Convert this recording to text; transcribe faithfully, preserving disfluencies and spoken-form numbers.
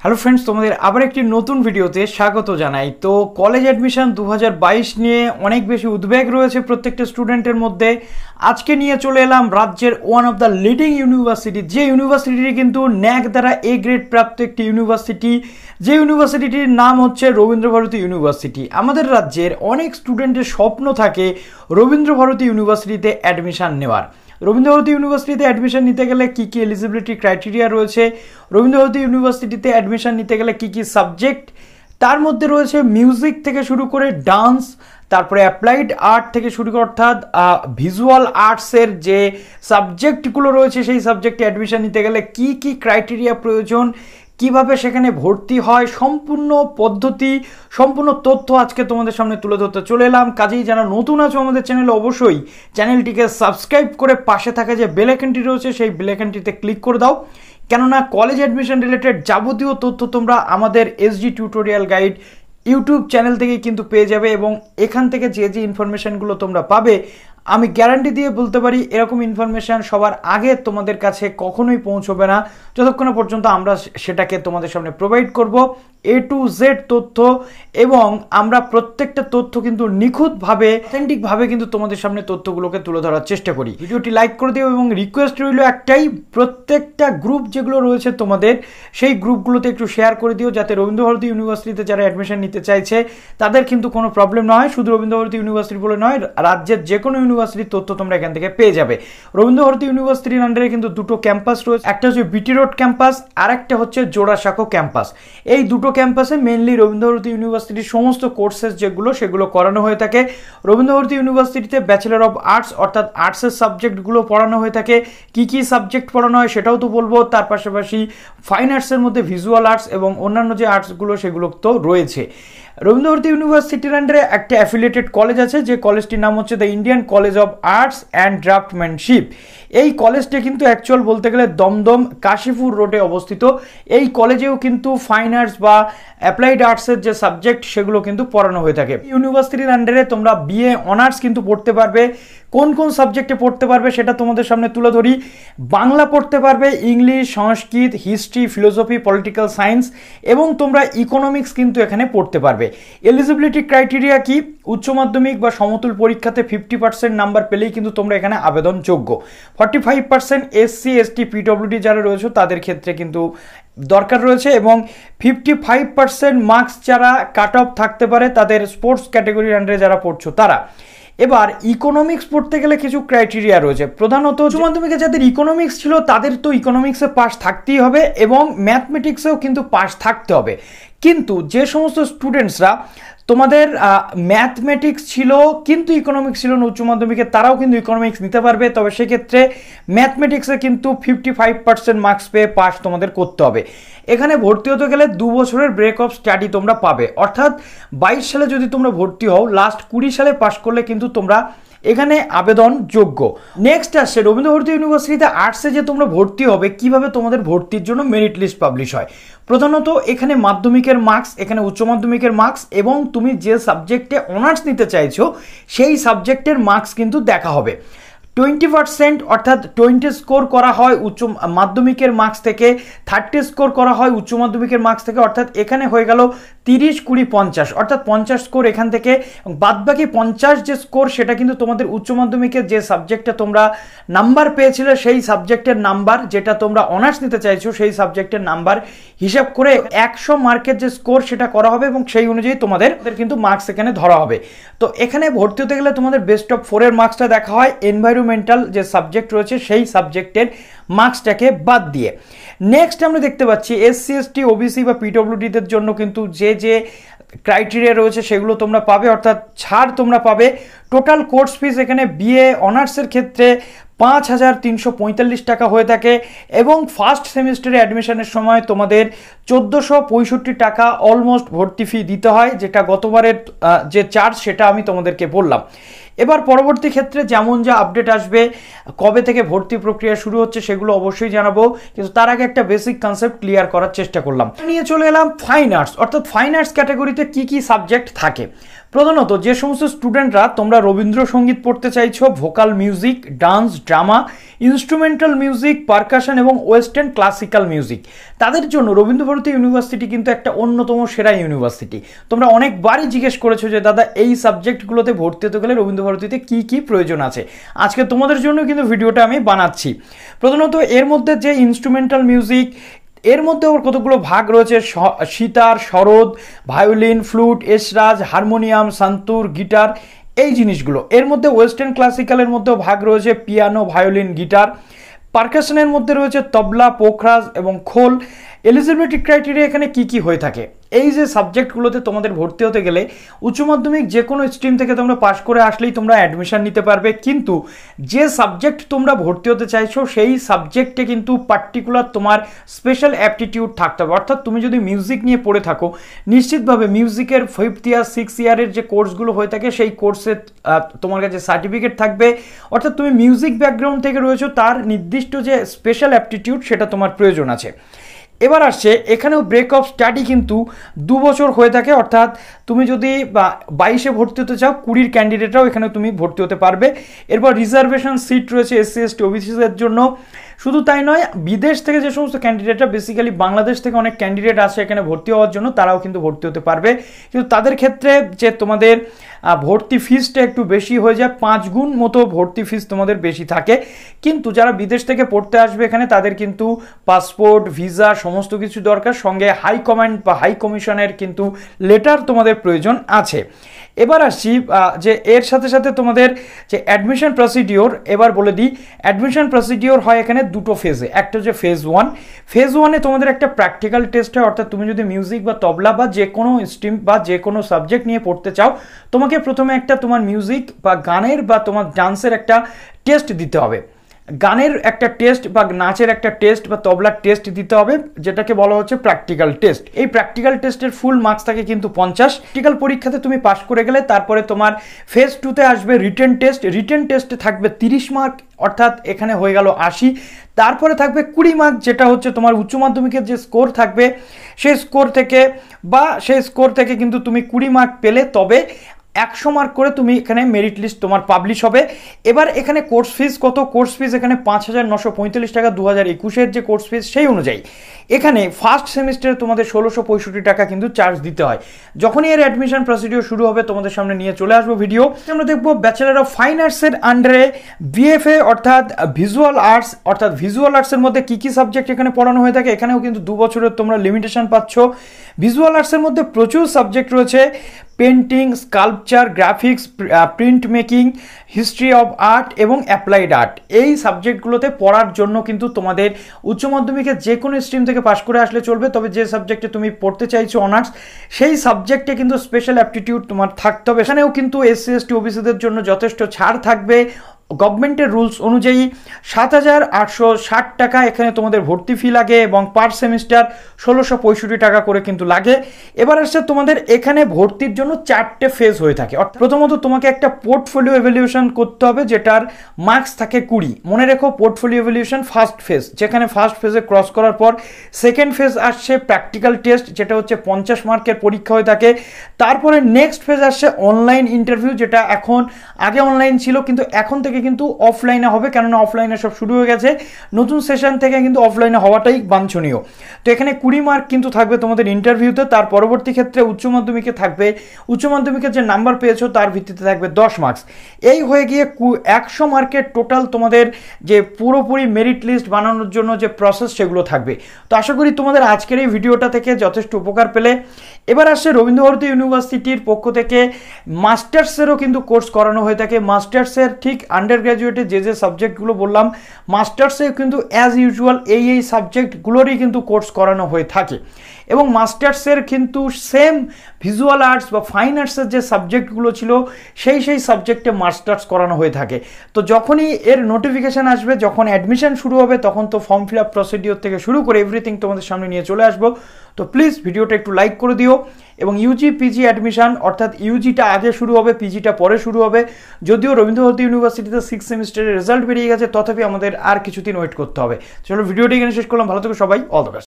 Hello friends, তোমাদের আবার একটি নতুন ভিডিওতে স্বাগত জানাই। তো কলেজ অ্যাডমিশন দু হাজার বাইশ নিয়ে অনেক বেশি উদ্বেগ রয়েছে প্রত্যেকটা স্টুডেন্টের মধ্যে। আজকে নিয়ে চলে এলাম রাজ্যের one of the leading university, যে ইউনিভার্সিটিটি কিন্তু ন্যাক দ্বারা এ গ্রেড প্রাপ্ত একটি ইউনিভার্সিটি, যে ইউনিভার্সিটিটির নাম হচ্ছে রবীন্দ্র ভারতী ইউনিভার্সিটি। আমাদের রাজ্যের অনেক স্টুডেন্টের স্বপ্ন থাকে রবীন্দ্র ভারতী ইউনিভার্সিটিতে অ্যাডমিশন নেওয়ার। রবীন্দ্র ভারতী ইউনিভার্সিটিতে অ্যাডমিশন নিতে গেলে কী কী এলিজিবিলিটি ক্রাইটেরিয়া রয়েছে, রবীন্দ্র ভারতী ইউনিভার্সিটিতে অ্যাডমিশন নিতে গেলে কী কী সাবজেক্ট, তার মধ্যে রয়েছে মিউজিক থেকে শুরু করে ডান্স, তারপরে অ্যাপ্লাইড আর্ট থেকে শুরু করে অর্থাৎ ভিজুয়াল আর্টসের যে সাবজেক্টগুলো রয়েছে সেই সাবজেক্টে অ্যাডমিশন নিতে গেলে কী কী ক্রাইটেরিয়া প্রয়োজন, কিভাবে সেখানে ভর্তি হয়, সম্পূর্ণ পদ্ধতি, সম্পূর্ণ তথ্য আজকে তোমাদের সামনে তুলে ধরতে চলে এলাম। কাজেই যারা নতুন আছো আমাদের চ্যানেলে, অবশ্যই চ্যানেলটিকে সাবস্ক্রাইব করে পাশে থাকা যে বেল আইকনটি রয়েছে সেই বেল আইকনটিতে ক্লিক করে দাও, কেননা কলেজ অ্যাডমিশন রিলেটেড যাবতীয় তথ্য তোমরা আমাদের SG tutorial guide YouTube channel থেকেই কিন্তু পেয়ে যাবে। এবং এখান থেকে যে যে ইনফরমেশানগুলো তোমরা পাবে, আমি গ্যারান্টি দিয়ে বলতে পারি এরকম ইনফরমেশান সবার আগে তোমাদের কাছে কখনোই পৌঁছবে না, যতক্ষণ পর্যন্ত আমরা সেটাকে তোমাদের সামনে প্রোভাইড করব এ টু জেড তথ্য। এবং আমরা প্রত্যেকটা তথ্য কিন্তু নিখুঁতভাবে, অথেন্টিকভাবে কিন্তু তোমাদের সামনে তথ্যগুলোকে তুলে ধরার চেষ্টা করি। ভিডিওটি লাইক করে দিও এবং রিকোয়েস্ট রইল একটাই, প্রত্যেকটা গ্রুপ যেগুলো রয়েছে তোমাদের সেই গ্রুপগুলোতে একটু শেয়ার করে দিও, যাতে রবীন্দ্র ভারতী ইউনিভার্সিটিতে যারা অ্যাডমিশন নিতে চাইছে তাদের কিন্তু কোনো প্রবলেম না হয়। শুধু রবীন্দ্র ভারতী ইউনিভার্সিটি বলে নয়, রাজ্যের যে কোনো ইউনিভার্সিটির তথ্য তোমরা এখান থেকে পেয়ে যাবে। রবীন্দ্র ভারতী ইউনিভার্সিটির আন্ডারে কিন্তু দুটো ক্যাম্পাস রয়েছে, একটা হচ্ছে বিটি রোড ক্যাম্পাস আর একটা হচ্ছে জোড়াসাঁকো ক্যাম্পাস। এই দুটো ক্যাম্পাসে মেনলি রবীন্দ্র ভারতী ইউনিভার্সিটির সমস্ত কোর্সেস যেগুলো সেগুলো করানো হয়ে থাকে। রবীন্দ্র ভারতী ইউনিভার্সিটিতে ব্যাচেলর অফ আর্টস অর্থাৎ আর্টসের সাবজেক্টগুলো পড়ানো হয়ে থাকে। কী কী সাবজেক্ট পড়ানো হয় সেটাও তো বলবো, তার পাশাপাশি ফাইন আর্টসের মধ্যে ভিজুয়াল আর্টস এবং অন্যান্য যে আর্টসগুলো সেগুলো তো রয়েছে। রবীন্দ্র ভারতী ইউনিভার্সিটির আন্ডারে একটা অ্যাফিলিয়েটেড কলেজ আছে, যে কলেজটির নাম হচ্ছে the Indian college of arts and draftsmanship. এই কলেজটা কিন্তু অ্যাকচুয়াল বলতে গেলে দমদম কাশীপুর রোডে অবস্থিত। এই কলেজেও কিন্তু ফাইন আর্টস বা অ্যাপ্লাইড আর্টসের যে সাবজেক্ট সেগুলো কিন্তু পড়ানো হয়ে থাকে। ইউনিভার্সিটির আন্ডারে তোমরা বিএ অনার্স কিন্তু পড়তে পারবে। কোন কোন সাবজেক্টে পড়তে পারবে সেটা তোমাদের সামনে তুলে ধরি। বাংলা পড়তে পারবে, English, Sanskrit, history, philosophy, political science এবং তোমরা ইকোনমিক্স কিন্তু এখানে পড়তে পারবে। এলিজিবিলিটি ক্রাইটেরিয়া কি? উচ্চ মাধ্যমিক বা সমতুল পরীক্ষাতে ফিফটি পার্সেন্ট নাম্বার পেলেই কিন্তু তোমরা এখানে আবেদনযোগ্য। Forty five percent SC ST PWD যারা রয়েছে তাদের ক্ষেত্রে কিন্তু দরকার রয়েছে, এবং ফিফটি ফাইভ পার্সেন্ট মার্কস যারা কাট অফ থাকতে পারে তাদের স্পোর্টস ক্যাটাগরির আন্ডারে যারা পড়ছো তারা। এবার ইকোনমিক্স পড়তে গেলে কিছু ক্রাইটেরিয়া রয়েছে। প্রধানত উচ্চ মাধ্যমিকে যাদের ইকোনমিক্স ছিল তাদের তো ইকোনমিক্সে পাস থাকতেই হবে এবং ম্যাথমেটিক্সেও কিন্তু পাস থাকতে হবে। কিন্তু যে সমস্ত স্টুডেন্টসরা তোমাদের ম্যাথমেটিক্স ছিল কিন্তু ইকোনমিক্স ছিল না উচ্চ মাধ্যমিকে, তারাও কিন্তু ইকোনমিক্স নিতে পারবে। তবে সেক্ষেত্রে ম্যাথমেটিক্সে কিন্তু ফিফটি ফাইভ পার্সেন্ট মার্কস পেয়ে পাস তোমাদের করতে হবে। এখানে ভর্তি হতে গেলে দু বছরের ব্রেক অফ স্টাডি তোমরা পাবে, অর্থাৎ বাইশ সালে যদি তোমরা ভর্তি হও, লাস্ট কুড়ি সালে পাস করলে কিন্তু তোমরা এখানে আবেদন যোগ্য। নেক্সট আসছে রবীন্দ্র ভারতী ইউনিভার্সিটিতে আর্টসে যে তোমরা ভর্তি হবে, কিভাবে তোমাদের ভর্তির জন্য মেরিট লিস্ট পাবলিশ হয়। প্রধানত এখানে মাধ্যমিকের মার্কস, এখানে উচ্চ মাধ্যমিকের মার্কস এবং তুমি যে সাবজেক্টে অনার্স নিতে চাইছো সেই সাবজেক্টের মার্কস কিন্তু দেখা হবে। টোয়েন্টি পার্সেন্ট অর্থাৎ টোয়েন্টি স্কোর করা হয় উচ্চ মাধ্যমিকের মার্কস থেকে, থার্টি স্কোর করা হয় উচ্চ মাধ্যমিকের মার্কস থেকে, অর্থাৎ এখানে হয়ে গেল তিরিশ কুড়ি পঞ্চাশ, অর্থাৎ পঞ্চাশ স্কোর এখান থেকে। বাদবাকি পঞ্চাশ যে স্কোর সেটা কিন্তু তোমাদের উচ্চ মাধ্যমিকের যে সাবজেক্টে তোমরা নাম্বার পেয়েছিলে সেই সাবজেক্টের নাম্বার, যেটা তোমরা অনার্স নিতে চাইছো সেই সাবজেক্টের নাম্বার হিসাব করে একশো মার্কের যে স্কোর সেটা করা হবে এবং সেই অনুযায়ী তোমাদের কিন্তু মার্কস এখানে ধরা হবে। তো এখানে ভর্তি হতে গেলে তোমাদের বেস্ট অফ ফোরের মার্কসটা দেখা হয়, এনভায়রনমেন্টাল যে সাবজেক্ট রয়েছে সেই সাবজেক্টের মার্কসটাকে বাদ দিয়ে। নেক্সট আমরা দেখতে পাচ্ছি এসসি এসটি ওবিসি বা পিডব্লিউডিদের জন্য কিন্তু যে যে ক্রাইটেরিয়া রয়েছে সেগুলো তোমরা পাবে, অর্থাৎ ছাড় তোমরা পাবে। টোটাল কোর্স ফিস এখানে বিএ অনার্সের ক্ষেত্রে পাঁচ হাজার তিনশো পঁয়তাল্লিশ টাকা হয়ে থাকে এবং ফার্স্ট সেমিস্টারে অ্যাডমিশনের সময় তোমাদের চোদ্দোশো পঁয়ষট্টি টাকা অলমোস্ট ভর্তি ফি দিতে হয়, যেটা গতবারের যে চার্জ সেটা আমি তোমাদেরকে বললাম। এবার পরবর্তী ক্ষেত্রে যেমন যা আপডেট আসবে, কবে থেকে ভর্তি প্রক্রিয়া শুরু হচ্ছে সেগুলো অবশ্যই জানাবো, কিন্তু তার আগে একটা বেসিক কনসেপ্ট ক্লিয়ার করার চেষ্টা করলাম। নিয়ে চলে এলাম ফাইন আর্টস, অর্থাৎ ফাইন আর্টস ক্যাটাগরিতে কি কি সাবজেক্ট থাকে। প্রধানত যে সমস্ত স্টুডেন্টরা তোমরা রবীন্দ্রসঙ্গীত পড়তে চাইছো, vocal music, dance, drama, instrumental music, percussion এবং ওয়েস্টার্ন ক্লাসিক্যাল মিউজিক, তাদের জন্য রবীন্দ্র ভারতী ইউনিভার্সিটি কিন্তু একটা অন্যতম সেরা ইউনিভার্সিটি। তোমরা অনেকবারই জিজ্ঞেস করেছো যে দাদা এই সাবজেক্টগুলোতে ভর্তি হতে গেলে রবীন্দ্র ভারতীতে কী কী প্রয়োজন আছে। আজকে তোমাদের জন্য কিন্তু ভিডিওটা আমি বানাচ্ছি। প্রধানত এর মধ্যে যে ইনস্ট্রুমেন্টাল মিউজিক, এর মধ্যে ওর কতগুলো ভাগ রয়েছে, sitar, sarod, violin, flute, esraj, harmonium, santoor, guitar, এই জিনিসগুলো। এর মধ্যে ওয়েস্টার্ন ক্লাসিক্যালের মধ্যেও ভাগ রয়েছে পিয়ানো, ভায়োলিন, গিটার। পারকাশনের মধ্যে রয়েছে তবলা, পোখরাজ এবং খোল। এলিজিবিলিটি ক্রাইটেরিয়া এখানে কি কি হয়ে থাকে, এই যে সাবজেক্টগুলোতে তোমাদের ভর্তি হতে গেলে উচ্চ মাধ্যমিক যে কোনো স্ট্রিম থেকে তোমরা পাস করে আসলেই তোমরা অ্যাডমিশন নিতে পারবে, কিন্তু যে সাবজেক্ট তোমরা ভর্তি হতে চাইছো সেই সাবজেক্টে কিন্তু পার্টিকুলার তোমার স্পেশাল অ্যাপটিটিউড থাকতে হবে। অর্থাৎ তুমি যদি মিউজিক নিয়ে পড়ে থাকো, নিশ্চিতভাবে মিউজিকের ফিফথ ইয়ার সিক্স ইয়ারের যে কোর্সগুলো হয়ে থাকে সেই কোর্সে তোমার কাছে সার্টিফিকেট থাকবে। অর্থাৎ তুমি মিউজিক ব্যাকগ্রাউন্ড থেকে রয়েছো, তার নির্দিষ্ট যে স্পেশাল অ্যাপটিটিউড সেটা তোমার প্রয়োজন আছে। এবার আসছে এখানেও ব্রেক অফ স্টাডি কিন্তু দু বছর হয়ে থাকে। অর্থাৎ তুমি যদি বাইশে ভর্তি হতে চাও, কুড়ির ক্যান্ডিডেটরাও এখানে তুমি ভর্তি হতে পারবে। এরপর রিজার্ভেশন সিট রয়েছে এসসি এসটি ওবিসিদের জন্য। শুধু তাই নয়, বিদেশ থেকে যে সমস্ত ক্যান্ডিডেটরা, বেসিক্যালি বাংলাদেশ থেকে অনেক ক্যান্ডিডেট আসে এখানে ভর্তি হওয়ার জন্য, তারাও কিন্তু ভর্তি হতে পারবে। কিন্তু তাদের ক্ষেত্রে যে তোমাদের ভর্তি ফিসটা একটু বেশি হয়ে যায়, পাঁচ গুণ মতো ভর্তি ফিস তোমাদের বেশি থাকে। কিন্তু যারা বিদেশ থেকে পড়তে আসবে এখানে, তাদের কিন্তু পাসপোর্ট, ভিসা সমস্ত কিছু দরকার, সঙ্গে হাই কমান্ড বা হাই কমিশনের কিন্তু লেটার তোমাদের প্রয়োজন আছে। এবার আসছি যে এর সাথে সাথে তোমাদের যে অ্যাডমিশন প্রসিডিওর, এবার বলে দিই অ্যাডমিশন প্রসিডিওর হয় এখানে দুটো ফেজে। একটা হচ্ছে ফেজ ওয়ান। ফেজ ওয়ানে তোমাদের একটা প্র্যাকটিক্যাল টেস্ট হয়। অর্থাৎ তুমি যদি মিউজিক বা তবলা বা যে কোনো স্ট্রিম বা যে কোনো সাবজেক্ট নিয়ে পড়তে চাও, তোমাকে প্রথমে একটা তোমার মিউজিক বা গানের বা তোমার ডান্সের একটা টেস্ট দিতে হবে। গানের একটা টেস্ট বা নাচের একটা টেস্ট বা তবলার টেস্ট দিতে হবে, যেটাকে বলা হচ্ছে প্র্যাকটিক্যাল টেস্ট। এই প্র্যাকটিক্যাল টেস্টের ফুল মার্কস থাকে কিন্তু পঞ্চাশ। প্র্যাকটিক্যাল পরীক্ষাতে তুমি পাস করে গেলে তারপরে তোমার ফেজ টুতে আসবে রিটেন টেস্ট। রিটেন টেস্টে থাকবে তিরিশ মার্ক, অর্থাৎ এখানে হয়ে গেল আশি। তারপরে থাকবে কুড়ি মার্ক, যেটা হচ্ছে তোমার উচ্চ মাধ্যমিকের যে স্কোর থাকবে সেই স্কোর থেকে বা সেই স্কোর থেকে কিন্তু তুমি কুড়ি মার্ক পেলে তবে একশো মার্ক করে তুমি এখানে মেরিট লিস্ট তোমার পাবলিশ হবে। এবার এখানে কোর্স ফিস কত? কোর্স ফিস এখানে পাঁচ হাজার নশো পঁয়তাল্লিশ টাকা। দু হাজার একুশের যে কোর্স ফিস সেই অনুযায়ী এখানে ফার্স্ট সেমিস্টারে তোমাদের ষোলোশো পঁয়ষট্টি টাকা কিন্তু চার্জ দিতে হয়। যখনই এর অ্যাডমিশন প্রসিডিওর শুরু হবে তোমাদের সামনে নিয়ে চলে আসবো ভিডিও। আমরা দেখবো ব্যাচেলার অফ ফাইন আর্টসের আন্ডারে বিএফএ অর্থাৎ ভিজুয়াল আর্টস, অর্থাৎ ভিজুয়াল আর্টসের মধ্যে কী কী সাবজেক্ট এখানে পড়ানো হয়ে থাকে। এখানেও কিন্তু দু বছরের তোমরা লিমিটেশন পাচ্ছ। ভিজুয়াল আর্টসের মধ্যে প্রচুর সাবজেক্ট রয়েছে, painting, sculpture, graphics, print making, history of art এবং অ্যাপ্লাইড আর্ট। এই সাবজেক্টগুলোতে পড়ার জন্য কিন্তু তোমাদের উচ্চ মাধ্যমিকের যে কোনো স্ট্রিম থেকে পাশ করে আসলে চলবে, তবে যে সাবজেক্টে তুমি পড়তে চাইছো অনার্স, সেই সাবজেক্টে কিন্তু স্পেশাল অ্যাপটিটিউড তোমার থাকতে হবে। এখানেও কিন্তু এসসি এসটি ওবিসিদের জন্য যথেষ্ট ছাড় থাকবে। গভর্নমেন্টের রুলস অনুযায়ী সাত হাজার আটশো ষাট টাকা এখানে তোমাদের ভর্তি ফি লাগে এবং পার সেমিস্টার ষোলোশো পঁয়ষট্টি টাকা করে কিন্তু লাগে। এবার আসছে তোমাদের এখানে ভর্তির জন্য চারটে ফেজ হয়ে থাকে। অর্থাৎ প্রথমত তোমাকে একটা পোর্টফোলিও এভ্যালুয়েশন করতে হবে, যেটার মার্কস থাকে কুড়ি। মনে রেখো, পোর্টফোলিও এভ্যালুয়েশন ফার্স্ট ফেজ, যেখানে ফার্স্ট ফেজে ক্রস করার পর সেকেন্ড ফেজ আসছে প্র্যাকটিক্যাল টেস্ট, যেটা হচ্ছে পঞ্চাশ মার্কের পরীক্ষা হয়ে থাকে। তারপরে নেক্সট ফেজ আসছে অনলাইন ইন্টারভিউ, যেটা এখন আগে অনলাইন ছিল কিন্তু এখন থেকে কিন্তু অফলাইনে হবে, কেননা অফলাইনে সব শুরু হয়ে গেছে। নতুন সেশন থেকে কিন্তু অফলাইনে হওয়াটাই বাঞ্ছনীয়। তো এখানে কুড়ি মার্ক কিন্তু থাকবে তোমাদের ইন্টারভিউতে। তার পরবর্তী ক্ষেত্রে উচ্চ মাধ্যমিকে থাকবে, উচ্চ মাধ্যমিকের যে নাম্বার পেয়েছো তার ভিত্তিতে থাকবে দশ মার্কস। এই হয়ে গিয়ে একশো মার্কের টোটাল তোমাদের যে পুরোপুরি মেরিট লিস্ট বানানোর জন্য যে প্রসেস সেগুলো থাকবে। তো আশা করি তোমাদের আজকের এই ভিডিওটা থেকে যথেষ্ট উপকার পেলে। এবার আসছে রবীন্দ্র ভারতী ইউনিভার্সিটির পক্ষ থেকে মাস্টার্সেরও কিন্তু কোর্স করানো হয়ে থাকে। মাস্টার্সের ঠিক আন্ডার গ্র্যাজুয়েটে যে যে সাবজেক্টগুলো বললাম, মাস্টার্সে কিন্তু অ্যাজ ইউজুয়াল এই এই সাবজেক্টগুলোরই কিন্তু কোর্স করানো হয়ে থাকে। এবং মাস্টার্সের কিন্তু সেম ভিজুয়াল আর্টস বা ফাইন আর্টসের যে সাবজেক্টগুলো ছিল সেই সেই সাবজেক্টে মাস্টার্স করানো হয়ে থাকে। তো যখনই এর নোটিফিকেশান আসবে, যখন অ্যাডমিশন শুরু হবে, তখন তো ফর্ম ফিল আপ প্রসিডিওর থেকে শুরু করে এভরিথিং তোমাদের সামনে নিয়ে চলে আসবো। তো প্লিজ ভিডিওটা একটু লাইক করে দিও। এবং ইউজি পিজি অ্যাডমিশন, অর্থাৎ ইউজিটা আগে শুরু হবে, পিজিটা পরে শুরু হবে। যদিও রবীন্দ্র ভারতী ইউনিভার্সিটিতে সিক্স সেমিস্টারের রেজাল্ট বেরিয়ে গেছে, তথাপি আমাদের আর কিছুদিন ওয়েট করতে হবে। চলো ভিডিওটি এখানে শেষ করলাম। ভালো থেকো সবাই, অল দ্য বেস্ট।